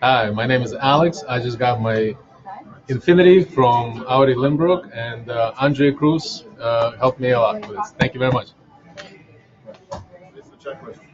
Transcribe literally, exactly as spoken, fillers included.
Hi, my name is Alex. I just got my Infinity from Audi of Lynbrook, and uh, Andri Cruz uh, helped me a lot with this. Thank you very much. It's the checklist.